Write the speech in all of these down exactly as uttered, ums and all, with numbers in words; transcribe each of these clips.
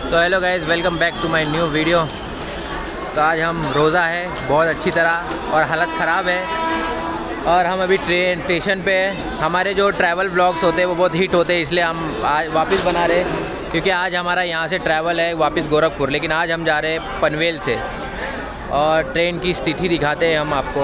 So hello guys, welcome back to my new video. तो आज हम रोज़ा है बहुत अच्छी तरह और हालत ख़राब है और हम अभी ट्रेन स्टेशन पे है। हमारे जो ट्रैवल व्लॉग्स होते हैं वो बहुत हिट होते हैं, इसलिए हम आज वापस बना रहे हैं क्योंकि आज हमारा यहाँ से ट्रैवल है वापस गोरखपुर, लेकिन आज हम जा रहे हैं पनवेल से और ट्रेन की स्थिति दिखाते हैं हम आपको।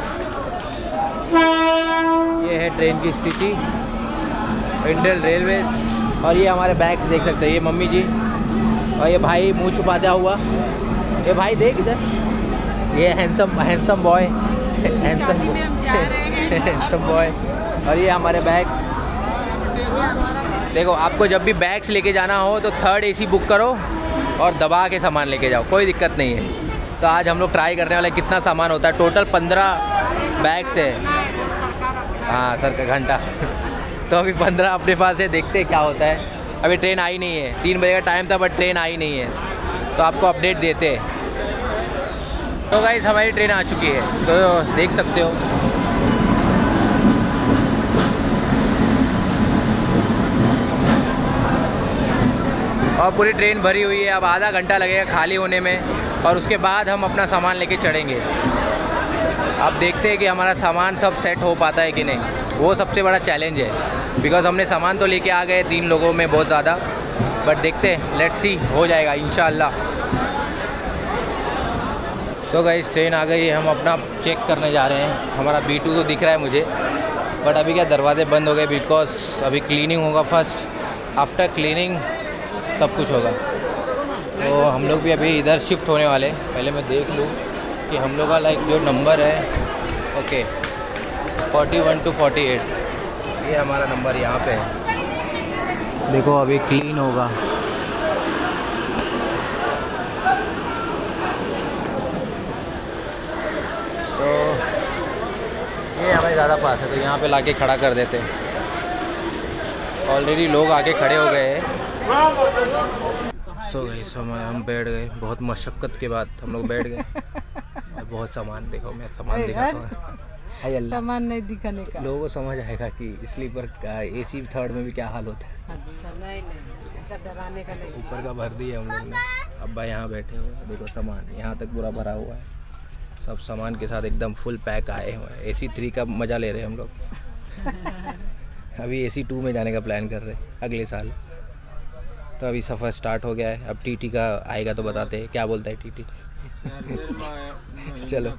ये है ट्रेन की स्थिति, इंडियन रेलवे। और ये हमारे बैग्स देख सकते हैं, ये मम्मी जी और ये भाई मुंह छुपाता हुआ, ये भाई देख इधर, ये handsome handsome boy handsome handsome boy. और ये हमारे बैग्स देखो। आपको जब भी बैग्स लेके जाना हो तो थर्ड एसी बुक करो और दबा के सामान लेके जाओ, कोई दिक्कत नहीं है। तो आज हम लोग ट्राई करने वाले कितना सामान होता है। टोटल पंद्रह बैग्स है, हाँ सर का घंटा तो अभी पंद्रह अपने पास है, देखते हैं क्या होता है। अभी ट्रेन आई नहीं है, तीन बजे का टाइम था बट ट्रेन आई नहीं है, तो आपको अपडेट देते हैं। तो गाइस हमारी ट्रेन आ चुकी है, तो देख सकते हो। और पूरी ट्रेन भरी हुई है। अब आधा घंटा लगेगा खाली होने में और उसके बाद हम अपना सामान लेके चढ़ेंगे। अब देखते हैं कि हमारा सामान सब सेट हो पाता है कि नहीं, वो सबसे बड़ा चैलेंज है। बिकॉज़ हमने सामान तो लेके आ गए तीन लोगों में बहुत ज़्यादा, बट देखते हैं, लेट्स सी, हो जाएगा इंशाल्लाह। सो गाइस ट्रेन आ गई है, हम अपना चेक करने जा रहे हैं। हमारा बी टू तो दिख रहा है मुझे, बट अभी क्या दरवाजे बंद हो गए बिकॉज अभी क्लीनिंग होगा फर्स्ट, आफ्टर क्लीनिंग सब कुछ होगा। तो हम लोग भी अभी इधर शिफ्ट होने वाले। पहले मैं देख लूँ कि हम लोग का लाइक जो नंबर है, okay forty one two forty eight, ये हमारा नंबर यहाँ पे है। देखो अभी क्लीन होगा। तो ये हमें ज़्यादा पास है, तो यहाँ पे लाके खड़ा कर देते हैं। ऑलरेडी लोग आके खड़े हो गए हैं। सो गाइस हम हम बैठ गए, बहुत मशक्क़त के बाद हम लोग बैठ गए। और बहुत सामान, देखो मैं सामान दिखाता हूँ। सामान नहीं दिखाने का, लोगों को समझ आएगा कि स्लीपर का एसी थर्ड में भी क्या हाल होता है। अच्छा नहीं नहीं, ऐसा डराने का नहीं। ऊपर का भर दिया हम लोग ने। अब्बा यहाँ बैठे हुए हैं, देखो सामान यहाँ तक पूरा भरा हुआ है, सब सामान के साथ एकदम फुल पैक आए हुए हैं। एसी थ्री का मज़ा ले रहे हैं हम लोग। अभी एसी टू में जाने का प्लान कर रहे हैं अगले साल। तो अभी सफ़र स्टार्ट हो गया है। अब टीटी का आएगा तो बताते हैं क्या बोलता है टीटी। चलो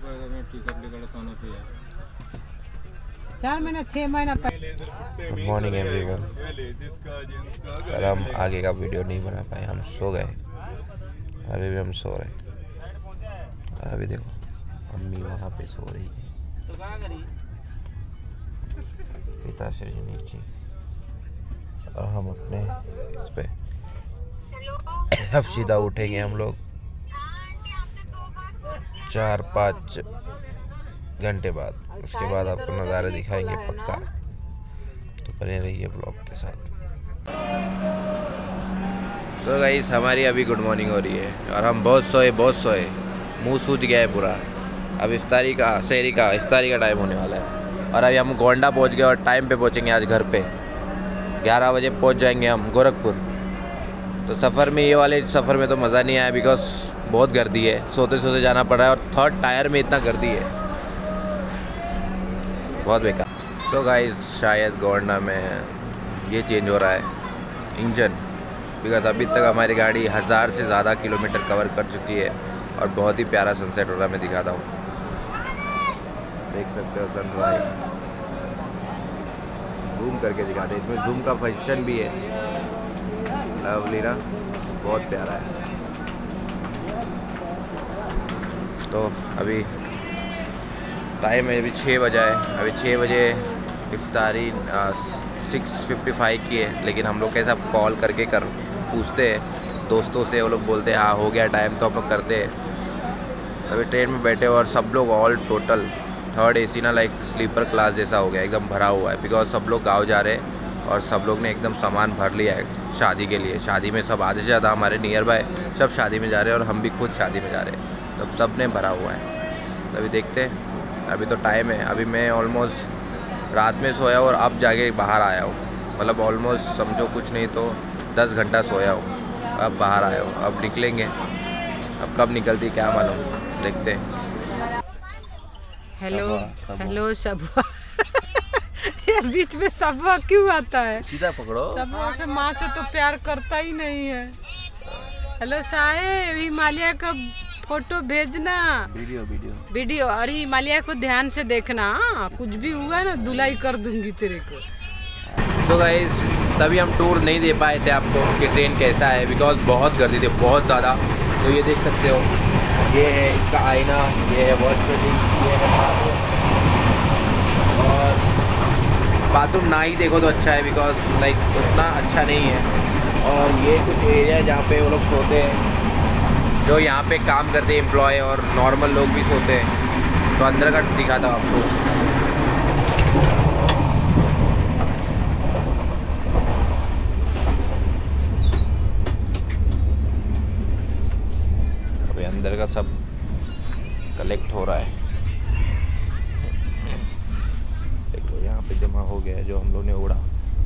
चार महीना छः महीना। Good morning everyone. कल हम आगे का वीडियो नहीं बना पाए, हम सो गए। अभी भी हम सो रहे हैं। और अभी देखो अम्मी वहाँ पे सो रही है, पिताश्री नीचे, और हम अपने इस पे अब सीधा उठेंगे हम लोग चार पाँच घंटे बाद। उसके बाद आपको नज़ारे दिखाएंगे पक्का, तो बने रहिए ब्लॉग के साथ। सो गाइस हमारी अभी गुड मॉर्निंग हो रही है और हम बहुत सोए बहुत सोए, मुंह सूज गया है पूरा। अब इफ्तारी का सहरी का इफ्तारी का टाइम होने वाला है और अभी हम गोंडा पहुंच गए और टाइम पे पहुंचेंगे आज घर पे। ग्यारह बजे पहुंच जाएंगे हम गोरखपुर। तो सफ़र में, ये वाले सफ़र में तो मज़ा नहीं आया बिकॉज बहुत गर्दी है, सोते सोते जाना पड़ रहा है और थर्ड टायर में इतना गर्दी है, बहुत बेकार। सो गाइस शायद गोंडा में ये चेंज हो रहा है इंजन, बिकॉज अभी तक हमारी गाड़ी हज़ार से ज़्यादा किलोमीटर कवर कर चुकी है और बहुत ही प्यारा सनसेट हो रहा है। मैं दिखाता हूँ, देख सकते हो सनराइज, जूम करके दिखाते हैं। इसमें जूम का फंक्शन भी है, लवली ना, बहुत प्यारा है। तो अभी टाइम है, अभी छः बजा है। अभी छः बजे इफ्तारी सिक्स फिफ्टी फाइव की है, लेकिन हम लोग कैसा कॉल करके कर पूछते हैं दोस्तों से, वो लोग बोलते हैं हाँ हो गया टाइम, तो हम लोग करते हैं। अभी ट्रेन में बैठे और सब लोग ऑल टोटल थर्ड एसी ना लाइक स्लीपर क्लास जैसा हो गया, एकदम भरा हुआ है। बिकॉज सब लोग गाँव जा रहे हैं और सब लोग ने एकदम सामान भर लिया है शादी के लिए। शादी में सब आधे से ज़्यादा हमारे नियर बाय सब शादी में जा रहे हैं और हम भी खुद शादी में जा रहे हैं, तब सब ने भरा हुआ है। तो अभी देखते हैं, अभी तो टाइम है। अभी मैं ऑलमोस्ट रात में सोया और अब जाके बाहर आया हूँ, मतलब ऑलमोस्ट समझो कुछ नहीं तो दस घंटा सोया हूँ अब बाहर आए हो, अब निकलेंगे। अब कब निकलती क्या मालूम, देखते हैं। हेलो हेलो सबुआ। ये बीच में सबुआ क्यों आता है? सीधा पकड़ो। सबुआ से माँ से तो प्यार करता ही नहीं है। हेलो साहेब, हिमालय का फोटो भेजना। वीडियो वीडियो वीडियो और हिमालय को ध्यान से देखना। हाँ, कुछ भी हुआ ना धुलाई कर दूंगी तेरे को। सो गाइस, तभी हम टूर नहीं दे पाए थे आपको कि ट्रेन कैसा है, बिकॉज बहुत गर्दी थी, बहुत ज़्यादा। तो ये देख सकते हो, ये है इसका आईना, ये है वॉश बेसिन, ये है बाथरूम। और बाथरूम ना ही देखो तो अच्छा है, बिकॉज लाइक उतना अच्छा नहीं है। और ये कुछ एरिया है जहाँ पे वो लोग सोते हैं, जो यहाँ पे काम करते हैं एम्प्लॉय, और नॉर्मल लोग भी सोते हैं। तो अंदर का दिखाता हूँ आपको। अभी अंदर का सब कलेक्ट हो रहा है। देखो यहाँ पे जमा हो गया है जो हम लोग ने उड़ा।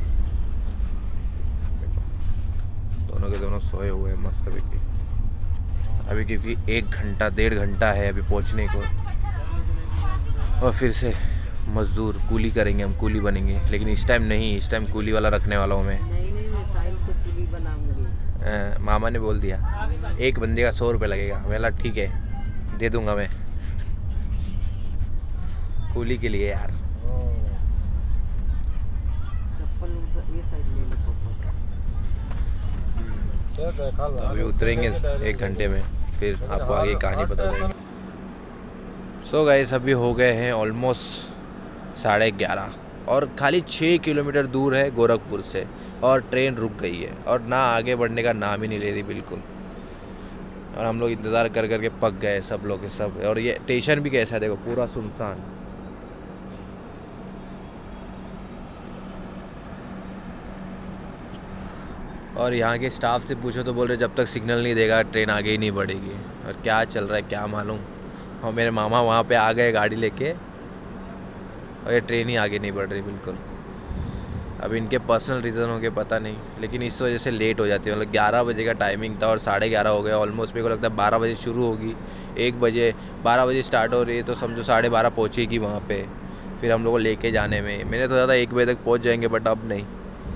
दोनों के दोनों सोए हुए हैं मस्त अभी। अभी क्योंकि एक घंटा डेढ़ घंटा है अभी पहुंचने को, और फिर से मजदूर कूली करेंगे, हम कूली बनेंगे। लेकिन इस टाइम नहीं, इस टाइम कूली वाला रखने वाला हूँ मैं। नहीं नहीं, मैं फाइल को कूली बनाऊंगी। मामा ने बोल दिया एक बंदे का सौ रुपये लगेगा। मेरा ठीक है, दे दूंगा मैं कूली के लिए यार। तो अभी उतरेंगे एक घंटे में, फिर आपको आगे कहानी पता चलेगी। सो गाइस, अभी हो गए हैं ऑलमोस्ट साढ़े ग्यारह, और खाली छः किलोमीटर दूर है गोरखपुर से, और ट्रेन रुक गई है और ना आगे बढ़ने का नाम ही नहीं ले रही बिल्कुल। और हम लोग इंतज़ार कर करके पक गए सब लोग के सब। और ये स्टेशन भी कैसा है देखो, पूरा सुनसान। और यहाँ के स्टाफ से पूछो तो बोल रहे जब तक सिग्नल नहीं देगा ट्रेन आगे ही नहीं बढ़ेगी। और क्या चल रहा है क्या मालूम। और मेरे मामा वहाँ पे आ गए गाड़ी लेके, और ये ट्रेन ही आगे नहीं बढ़ रही बिल्कुल। अब इनके पर्सनल रीज़न हो गए पता नहीं, लेकिन इस वजह से लेट हो जाती है। मतलब ग्यारह बजे का टाइमिंग था और साढ़े ग्यारह हो गए ऑलमोस्ट। मेरे को लगता है बारह बजे शुरू होगी, एक बजे बारह बजे स्टार्ट हो रही है, तो समझो साढ़े बारह पहुँचेगी वहाँ पे। फिर हम लोग को लेके जाने में मैंने सोचा था एक बजे तक पहुँच जाएंगे, बट अब नहीं।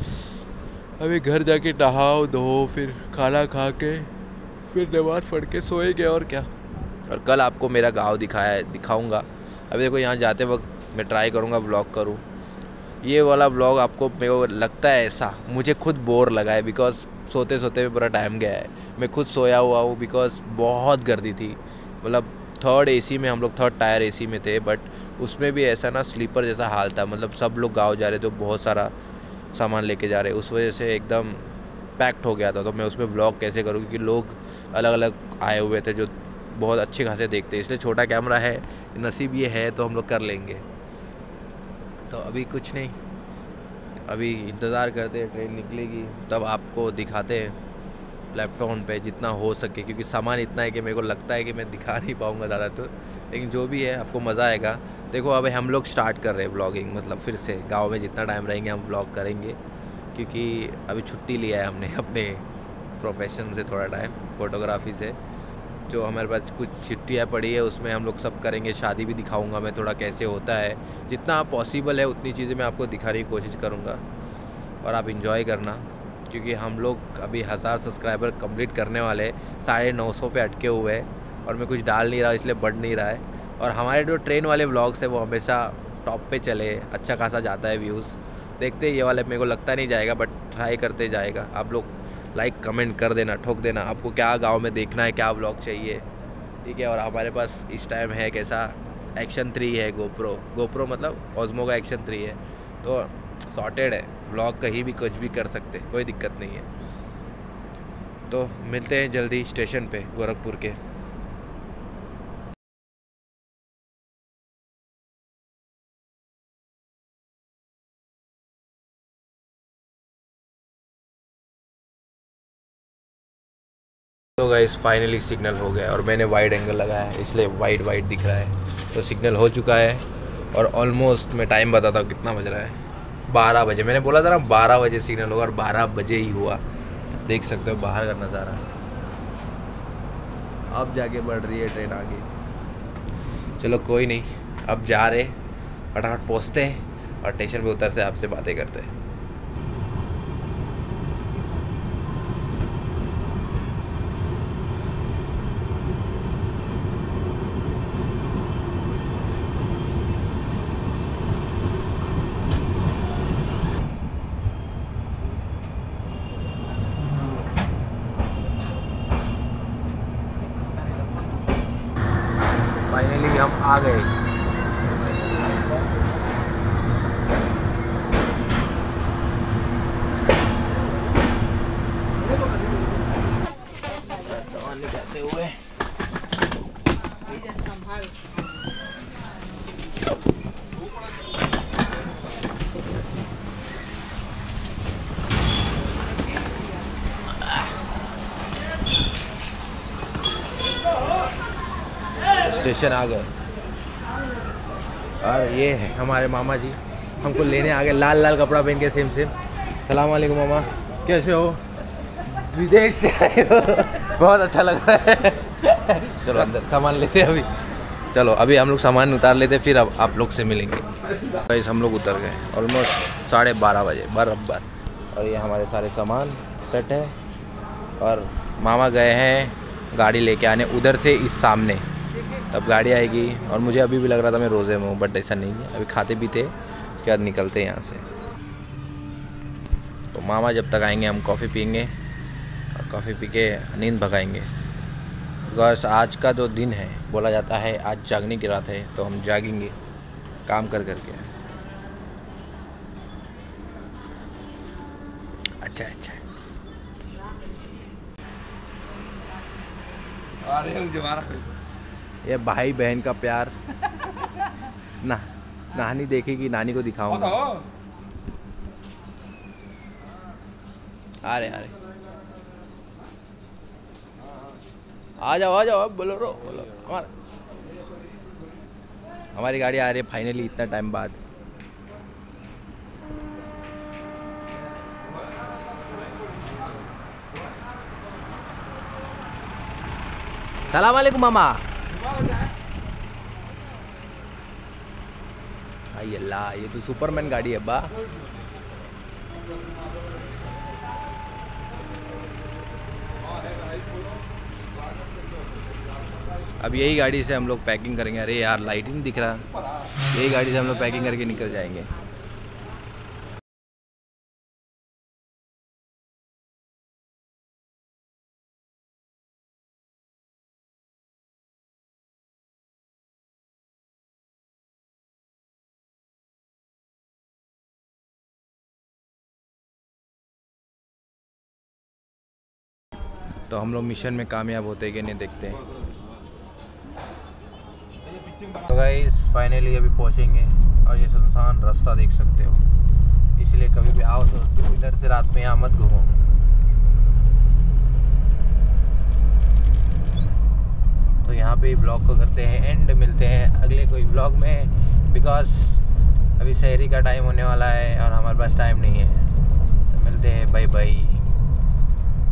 अभी घर जाके नहाओ धो, फिर खाना खा के फिर नमाज़ पढ़ के सोएंगे और क्या। और कल आपको मेरा गाँव दिखाया दिखाऊँगा। अभी देखो यहाँ जाते वक्त मैं ट्राई करूँगा व्लॉग करूँ। ये वाला व्लॉग आपको मेरे को लगता है ऐसा, मुझे खुद बोर लगा है, बिकॉज सोते सोते में पूरा टाइम गया है। मैं खुद सोया हुआ हूँ, बिकॉज बहुत गर्दी थी। मतलब थर्ड एसी में, हम लोग थर्ड टायर एसी में थे, बट उसमें भी ऐसा ना स्लीपर जैसा हाल था। मतलब सब लोग गाँव जा रहे तो बहुत सारा सामान लेके जा रहे, उस वजह से एकदम पैक्ड हो गया था। तो मैं उसमें व्लॉग कैसे करूँ, क्योंकि लोग अलग अलग आए हुए थे जो बहुत अच्छे खासे देखते, इसलिए छोटा कैमरा है, नसीब ये है तो हम लोग कर लेंगे। तो अभी कुछ नहीं, अभी इंतज़ार करते हैं ट्रेन निकलेगी तब आपको दिखाते हैं प्लेटफॉर्म पे जितना हो सके, क्योंकि सामान इतना है कि मेरे को लगता है कि मैं दिखा नहीं पाऊँगा ज़्यादा तो, लेकिन जो भी है आपको मज़ा आएगा। देखो अभी हम लोग स्टार्ट कर रहे हैं व्लॉगिंग, मतलब फिर से गांव में जितना टाइम रहेंगे हम व्लॉग करेंगे, क्योंकि अभी छुट्टी लिया है हमने अपने प्रोफेशन से थोड़ा टाइम, फ़ोटोग्राफी से। जो हमारे पास कुछ छुट्टियाँ पड़ी है उसमें हम लोग सब करेंगे। शादी भी दिखाऊंगा मैं थोड़ा कैसे होता है, जितना पॉसिबल है उतनी चीज़ें मैं आपको दिखाने की कोशिश करूँगा, और आप इंजॉय करना। क्योंकि हम लोग अभी हज़ार सब्सक्राइबर कंप्लीट करने वाले, साढ़े नौ सौ पे अटके हुए हैं, और मैं कुछ डाल नहीं रहा इसलिए बढ़ नहीं रहा है। और हमारे जो ट्रेन वाले व्लॉग्स है वो हमेशा टॉप पे चले, अच्छा खासा जाता है व्यूज़। देखते ये वाले मेरे को लगता नहीं जाएगा, बट ट्राई करते जाएगा। आप लोग लाइक कमेंट कर देना, ठोक देना आपको क्या गांव में देखना है, क्या व्लॉग चाहिए, ठीक है। और हमारे पास इस टाइम है कैसा, एक्शन थ्री है, गोप्रो गोप्रो मतलब ऑज़मो का एक्शन थ्री है, तो सॉर्टेड है। व्लॉग कहीं भी कुछ भी कर सकते, कोई दिक्कत नहीं है। तो मिलते हैं जल्दी स्टेशन पे गोरखपुर के। तो गाइस फाइनली सिग्नल हो गया, और मैंने वाइड एंगल लगाया है इसलिए वाइड वाइड दिख रहा है। तो सिग्नल हो चुका है, और ऑलमोस्ट मैं टाइम बताता हूँ कितना बज रहा है, बारह बजे। मैंने बोला था ना बारह बजे सिग्नल होगा, और बारह बजे ही हुआ। देख सकते हो बाहर का नज़ारा। अब जाके बढ़ रही है ट्रेन आगे। चलो कोई नहीं, अब जा रहे, फटाफट पहुँचते हैं और स्टेशन पे उतर से आपसे बातें करते हैं। फाइनली हम आ गए। सामान निकालते हुए स्टेशन आ गए और ये है हमारे मामा जी हमको लेने आ गए, लाल लाल कपड़ा पहन के सेम सेम। सलाम वालेकुम मामा, कैसे हो? विदेश से आए हो? बहुत अच्छा लग रहा है। चलो अंदर सामान लेते हैं अभी। चलो अभी हम लोग सामान उतार लेते हैं, फिर अब आप लोग से मिलेंगे। गाइस हम लोग उतर गए ऑलमोस्ट साढ़े बारह बजे बराबर, और ये हमारे सारे सामान सेट है। और मामा गए हैं गाड़ी लेके आने उधर से इस सामने, तब गाड़ी आएगी। और मुझे अभी भी लग रहा था मैं रोज़े में हूँ, बट ऐसा नहीं है। अभी खाते पीते उसके बाद निकलते हैं यहाँ से। तो मामा जब तक आएंगे हम कॉफ़ी पियेंगे और कॉफ़ी पी के नींद भगाएंगे। बिकॉज आज का जो दिन है, बोला जाता है आज जागने की रात है, तो हम जागेंगे काम कर करके। अच्छा अच्छा ये भाई बहन का प्यार। ना नानी देखेगी, नानी को दिखाऊंगा। अरे अरे आ जाओ आ जाओ, अब बोलो रो बोलो। हमारा हमारी गाड़ी आ रही है फाइनली इतना टाइम बाद। सलाम वालेकुम मामा। आई अल्लाह, ये तो सुपरमैन गाड़ी है बा। अब यही गाड़ी से हम लोग पैकिंग करेंगे। अरे यार लाइट ही नहीं दिख रहा। यही गाड़ी से हम लोग पैकिंग करके निकल जाएंगे। तो हम लोग मिशन में कामयाब होते कि नहीं देखते हैं। तो गाइस फाइनली अभी पहुंचेंगे और ये सुनसान रास्ता देख सकते हो, इसलिए कभी भी आओ तो टू व्हीलर से रात में यहाँ मत घूमो। तो यहाँ पे ब्लॉग को करते हैं एंड, मिलते हैं अगले कोई ब्लॉग में। बिकॉज अभी शहरी का टाइम होने वाला है और हमारे पास टाइम नहीं है। तो मिलते हैं, बाय बाय।